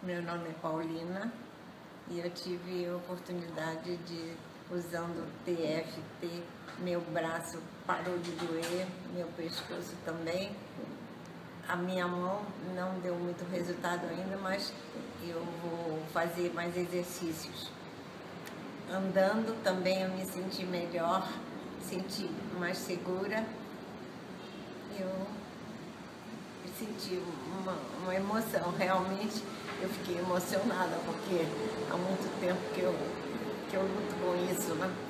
Meu nome é Paulina e eu tive a oportunidade de, usando o TFT, meu braço parou de doer, meu pescoço também. A minha mão não deu muito resultado ainda, mas eu vou fazer mais exercícios. Andando também eu me senti melhor, senti mais segura. Eu senti uma emoção, realmente eu fiquei emocionada, porque há muito tempo que eu luto com isso, né?